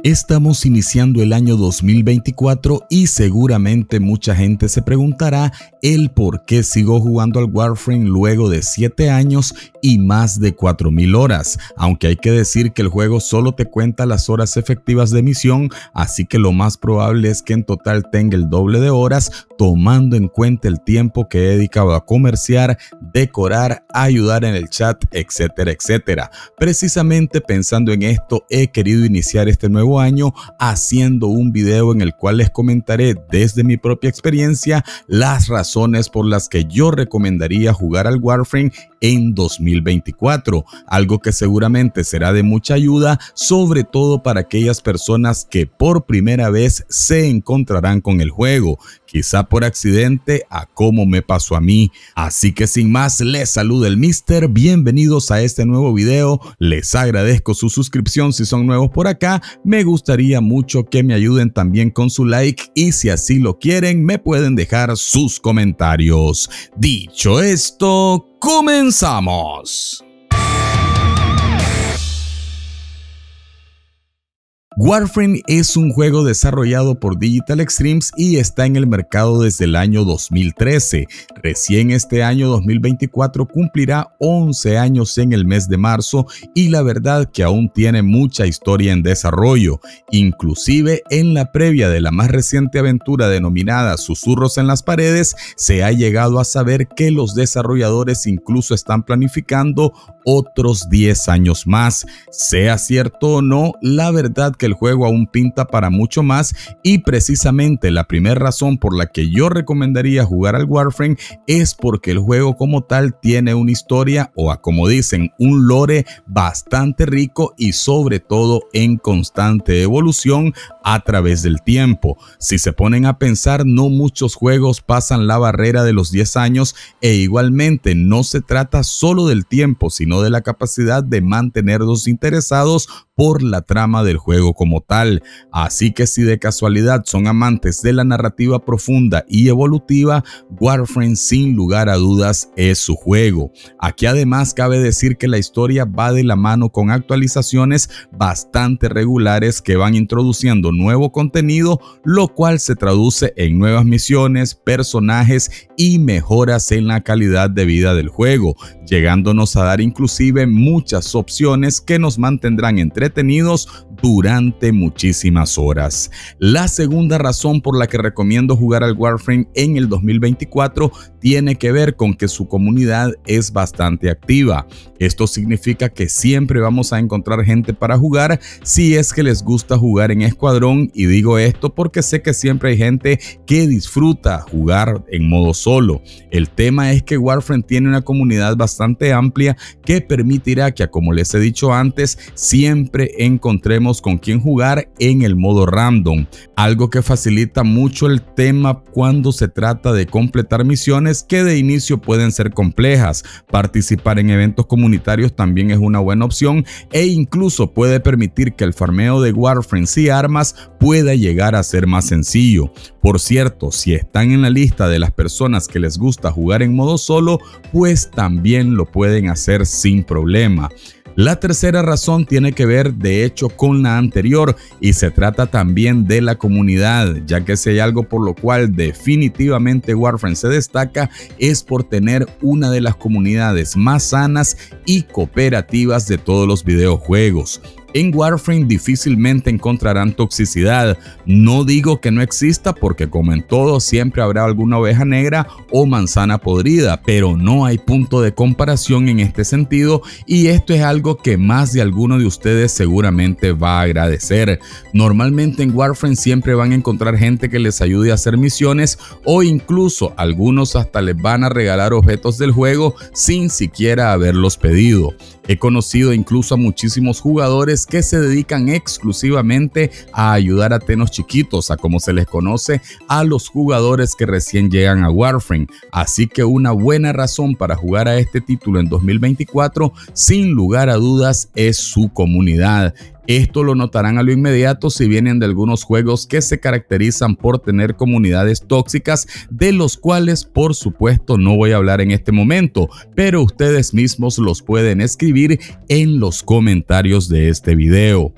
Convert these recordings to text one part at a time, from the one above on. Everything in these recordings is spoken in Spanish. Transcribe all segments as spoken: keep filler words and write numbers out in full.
Estamos iniciando el año dos mil veinticuatro y seguramente mucha gente se preguntará el por qué sigo jugando al Warframe luego de siete años y más de cuatro mil horas, aunque hay que decir que el juego solo te cuenta las horas efectivas de misión, así que lo más probable es que en total tenga el doble de horas, tomando en cuenta el tiempo que he dedicado a comerciar, decorar, ayudar en el chat, etcétera, etcétera. Precisamente pensando en esto, he querido iniciar este nuevo año haciendo un video en el cual les comentaré desde mi propia experiencia las razones por las que yo recomendaría jugar al Warframe en dos mil veinticuatro, algo que seguramente será de mucha ayuda, sobre todo para aquellas personas que por primera vez se encontrarán con el juego, quizá por accidente, a como me pasó a mí. Así que sin más, les saluda el Mister, bienvenidos a este nuevo video, les agradezco su suscripción si son nuevos por acá, me gustaría mucho que me ayuden también con su like y si así lo quieren me pueden dejar sus comentarios. Dicho esto, ¡comenzamos! Warframe es un juego desarrollado por Digital Extremes y está en el mercado desde el año dos mil trece. Recién este año dos mil veinticuatro cumplirá once años en el mes de marzo y la verdad que aún tiene mucha historia en desarrollo. Inclusive en la previa de la más reciente aventura denominada Susurros en las Paredes, se ha llegado a saber que los desarrolladores incluso están planificando otros diez años más. Sea cierto o no, la verdad que el juego aún pinta para mucho más y precisamente la primera razón por la que yo recomendaría jugar al Warframe es porque el juego como tal tiene una historia o a como dicen un lore bastante rico y sobre todo en constante evolución a través del tiempo. Si se ponen a pensar, no muchos juegos pasan la barrera de los diez años e igualmente no se trata solo del tiempo sino de la capacidad de mantenerlos interesados por la trama del juego como tal. Así que si de casualidad son amantes de la narrativa profunda y evolutiva, Warframe sin lugar a dudas es su juego. Aquí además cabe decir que la historia va de la mano con actualizaciones bastante regulares que van introduciendo nuevo contenido, lo cual se traduce en nuevas misiones, personajes y mejoras en la calidad de vida del juego, llegándonos a dar inclusive muchas opciones que nos mantendrán entretenidos durante muchísimas horas. La segunda razón por la que recomiendo jugar al Warframe en el dos mil veinticuatro tiene que ver con que su comunidad es bastante activa. Esto significa que siempre vamos a encontrar gente para jugar si es que les gusta jugar en escuadrón, y digo esto porque sé que siempre hay gente que disfruta jugar en modo solo. El tema es que Warframe tiene una comunidad bastante amplia que permitirá que, como les he dicho antes, siempre encontremos con quién jugar en el modo random, algo que facilita mucho el tema cuando se trata de completar misiones que de inicio pueden ser complejas. Participar en eventos comunitarios también es una buena opción e incluso puede permitir que el farmeo de Warframe y armas pueda llegar a ser más sencillo. Por cierto, si están en la lista de las personas que les gusta jugar en modo solo, pues también lo pueden hacer sin problema. La tercera razón tiene que ver de hecho con la anterior y se trata también de la comunidad, ya que si hay algo por lo cual definitivamente Warframe se destaca es por tener una de las comunidades más sanas y cooperativas de todos los videojuegos. En Warframe difícilmente encontrarán toxicidad. No digo que no exista porque como en todo siempre habrá alguna oveja negra o manzana podrida, pero no hay punto de comparación en este sentido y esto es algo que más de alguno de ustedes seguramente va a agradecer. Normalmente en Warframe siempre van a encontrar gente que les ayude a hacer misiones o incluso algunos hasta les van a regalar objetos del juego sin siquiera haberlos pedido. He conocido incluso a muchísimos jugadores que se dedican exclusivamente a ayudar a tenos chiquitos, a como se les conoce a los jugadores que recién llegan a Warframe. Así que una buena razón para jugar a este título en dos mil veinticuatro, sin lugar a dudas, es su comunidad. Esto lo notarán a lo inmediato si vienen de algunos juegos que se caracterizan por tener comunidades tóxicas, de los cuales por supuesto no voy a hablar en este momento, pero ustedes mismos los pueden escribir en los comentarios de este video.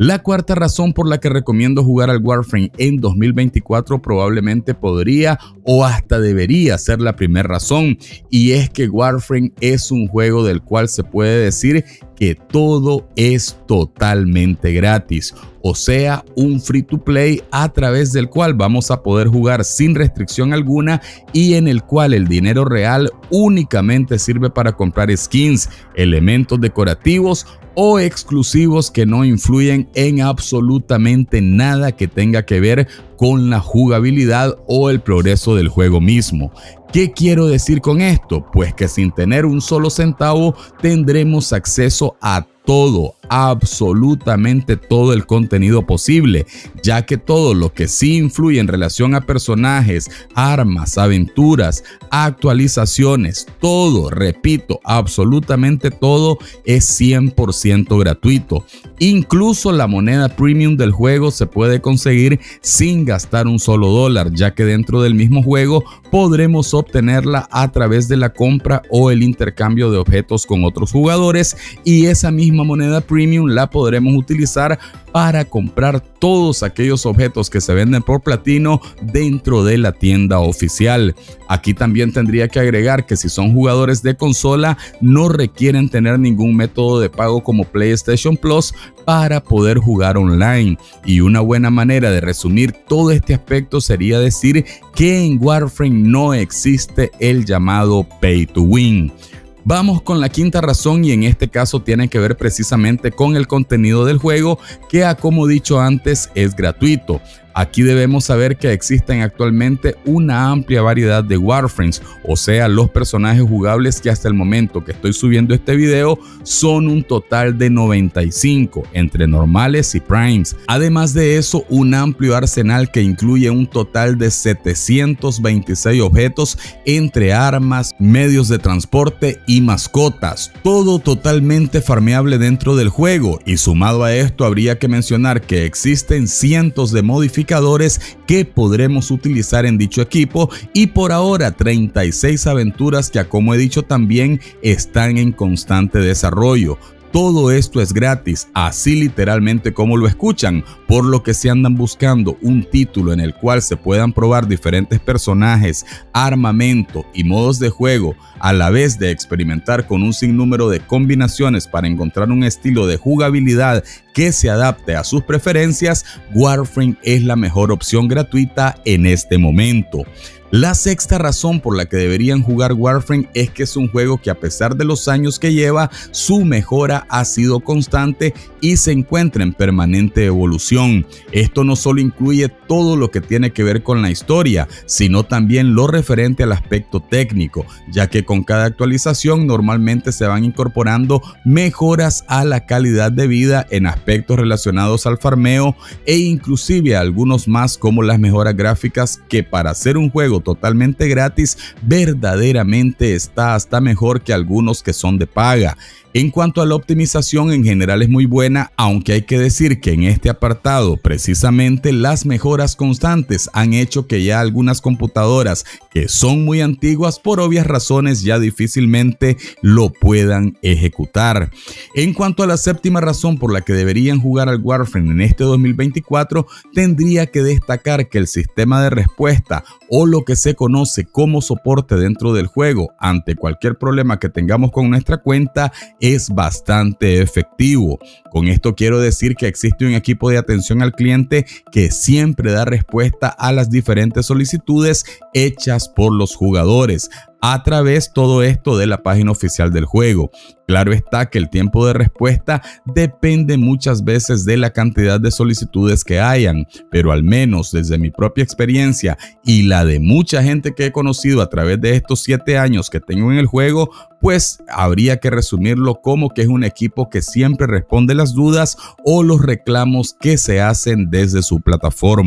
La cuarta razón por la que recomiendo jugar al Warframe en dos mil veinticuatro probablemente podría o hasta debería ser la primera razón, y es que Warframe es un juego del cual se puede decir que todo es totalmente gratis, o sea, un free to play a través del cual vamos a poder jugar sin restricción alguna y en el cual el dinero real únicamente sirve para comprar skins, elementos decorativos o exclusivos que no influyen en absolutamente nada que tenga que ver con la jugabilidad o el progreso del juego mismo. ¿Qué quiero decir con esto? Pues que sin tener un solo centavo tendremos acceso a todo, absolutamente todo el contenido posible, ya que todo lo que sí influye en relación a personajes, armas, aventuras, actualizaciones, todo, repito, absolutamente todo es cien por ciento gratuito. Incluso la moneda premium del juego se puede conseguir sin gastar un solo dólar, ya que dentro del mismo juego podremos obtenerla a través de la compra o el intercambio de objetos con otros jugadores, y esa misma moneda premium la podremos utilizar para comprar todos aquellos objetos que se venden por platino dentro de la tienda oficial. Aquí también tendría que agregar que si son jugadores de consola no requieren tener ningún método de pago como PlayStation Plus para poder jugar online, y una buena manera de resumir todo este aspecto sería decir que en Warframe no existe el llamado pay to win. Vamos con la quinta razón, y en este caso tiene que ver precisamente con el contenido del juego, que como he dicho antes es gratuito. Aquí debemos saber que existen actualmente una amplia variedad de Warframes, o sea, los personajes jugables que hasta el momento que estoy subiendo este video son un total de noventa y cinco, entre normales y primes. Además de eso, un amplio arsenal que incluye un total de setecientos veintiséis objetos entre armas, medios de transporte y mascotas, todo totalmente farmeable dentro del juego. Y sumado a esto, habría que mencionar que existen cientos de modificaciones que podremos utilizar en dicho equipo, y por ahora treinta y seis aventuras que, como he dicho, también están en constante desarrollo. Todo esto es gratis, así literalmente como lo escuchan, por lo que si andan buscando un título en el cual se puedan probar diferentes personajes, armamento y modos de juego, a la vez de experimentar con un sinnúmero de combinaciones para encontrar un estilo de jugabilidad que se adapte a sus preferencias, Warframe es la mejor opción gratuita en este momento. La sexta razón por la que deberían jugar Warframe es que es un juego que, a pesar de los años que lleva, su mejora ha sido constante y se encuentra en permanente evolución. Esto no solo incluye todo lo que tiene que ver con la historia, sino también lo referente al aspecto técnico, ya que con cada actualización normalmente se van incorporando mejoras a la calidad de vida en aspectos relacionados al farmeo, e inclusive algunos más, como las mejoras gráficas, que para hacer un juego totalmente gratis verdaderamente está hasta mejor que algunos que son de paga. En cuanto a la optimización, en general es muy buena, aunque hay que decir que en este apartado precisamente las mejoras constantes han hecho que ya algunas computadoras que son muy antiguas, por obvias razones, ya difícilmente lo puedan ejecutar. En cuanto a la séptima razón por la que deberían jugar al Warframe en este dos mil veinticuatro, tendría que destacar que el sistema de respuesta, o lo que se conoce como soporte dentro del juego ante cualquier problema que tengamos con nuestra cuenta, es bastante efectivo. Con esto quiero decir que existe un equipo de atención al cliente que siempre da respuesta a las diferentes solicitudes hechas por los jugadores a través todo esto de la página oficial del juego. Claro está que el tiempo de respuesta depende muchas veces de la cantidad de solicitudes que hayan, pero al menos desde mi propia experiencia y la de mucha gente que he conocido a través de estos siete años que tengo en el juego, pues habría que resumirlo como que es un equipo que siempre responde las dudas o los reclamos que se hacen desde su plataforma.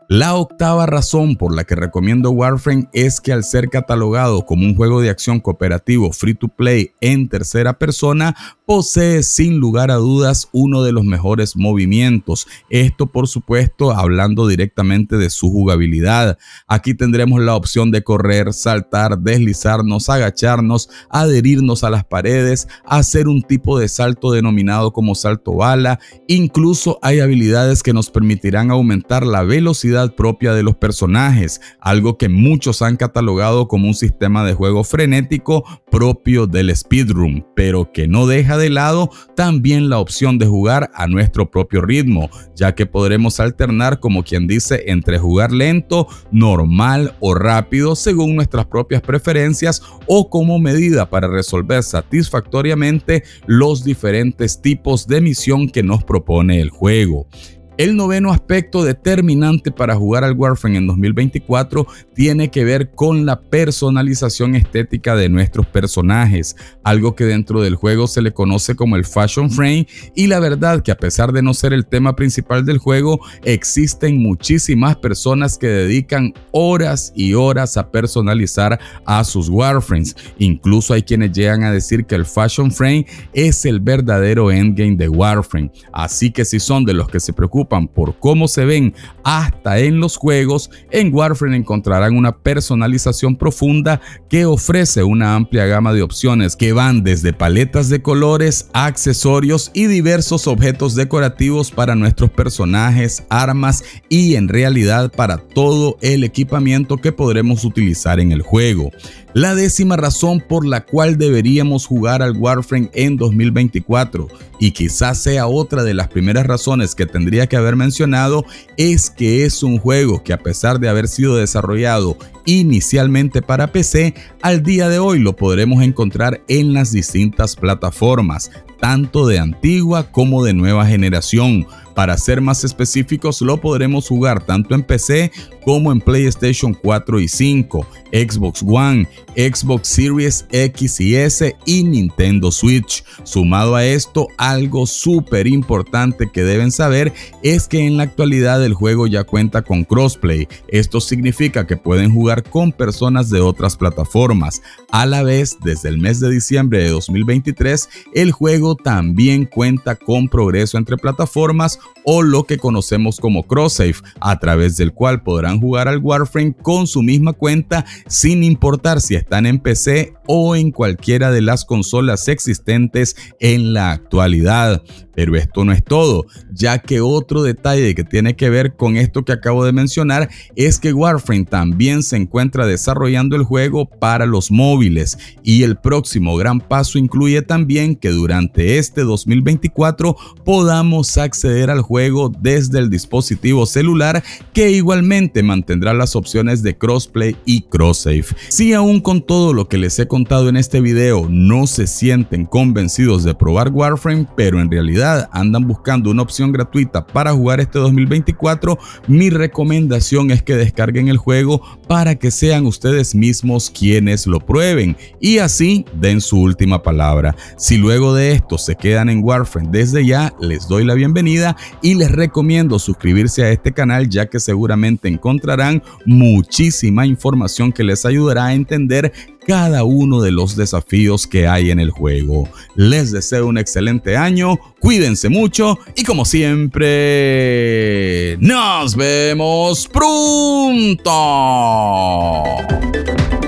La octava razón por la que recomiendo Warframe es que al ser catalogado como un juego de acción cooperativo free to play en tercera persona, posee sin lugar a dudas uno de los mejores movimientos. Esto por supuesto hablando directamente de su jugabilidad. Aquí tendremos la opción de correr, saltar, deslizarnos, agacharnos, adherirnos a las paredes, hacer un tipo de salto denominado como salto bala. Incluso hay habilidades que nos permitirán aumentar la velocidad propia de los personajes, algo que muchos han catalogado como un sistema de juego frenético propio del speedrun, pero que no deja de lado también la opción de jugar a nuestro propio ritmo, ya que podremos alternar, como quien dice, entre jugar lento, normal o rápido según nuestras propias preferencias o como medida para resolver satisfactoriamente los diferentes tipos de misión que nos propone el juego. El noveno aspecto determinante para jugar al Warframe en dos mil veinticuatro tiene que ver con la personalización estética de nuestros personajes, algo que dentro del juego se le conoce como el Fashion Frame, y la verdad que a pesar de no ser el tema principal del juego, existen muchísimas personas que dedican horas y horas a personalizar a sus Warframes. Incluso hay quienes llegan a decir que el Fashion Frame es el verdadero endgame de Warframe, así que si son de los que se preocupan por cómo se ven hasta en los juegos, en Warframe encontrarán una personalización profunda que ofrece una amplia gama de opciones que van desde paletas de colores, accesorios y diversos objetos decorativos para nuestros personajes, armas y en realidad para todo el equipamiento que podremos utilizar en el juego. La décima razón por la cual deberíamos jugar al Warframe en dos mil veinticuatro, y quizás sea otra de las primeras razones que tendría que haber mencionado, es que es un juego que a pesar de haber sido desarrollado inicialmente para P C, al día de hoy lo podremos encontrar en las distintas plataformas, tanto de antigua como de nueva generación. Para ser más específicos, lo podremos jugar tanto en P C como en PlayStation cuatro y cinco, Xbox One, Xbox Series X y S y Nintendo Switch. Sumado a esto, algo súper importante que deben saber es que en la actualidad el juego ya cuenta con crossplay. Esto significa que pueden jugar con personas de otras plataformas. A la vez, desde el mes de diciembre de dos mil veintitrés, el juego también cuenta con progreso entre plataformas o lo que conocemos como cross-save, a través del cual podrán jugar al Warframe con su misma cuenta sin importar si están en P C o en cualquiera de las consolas existentes en la actualidad. Pero esto no es todo, ya que otro detalle que tiene que ver con esto que acabo de mencionar es que Warframe también se encuentra desarrollando el juego para los móviles, y el próximo gran paso incluye también que durante este dos mil veinticuatro podamos acceder al juego desde el dispositivo celular, que igualmente mantendrá las opciones de crossplay y cross-save. Si aún con todo lo que les he contado en este video no se sienten convencidos de probar Warframe, pero en realidad andan buscando una opción gratuita para jugar este dos mil veinticuatro, mi recomendación es que descarguen el juego para que sean ustedes mismos quienes lo prueben y así den su última palabra. Si luego de esto se quedan en Warframe desde ya, les doy la bienvenida y les recomiendo suscribirse a este canal, ya que seguramente encontrarán muchísima información que les ayudará a entender cada uno de los desafíos que hay en el juego. Les deseo un excelente año, cuídense mucho y como siempre, nos vemos pronto.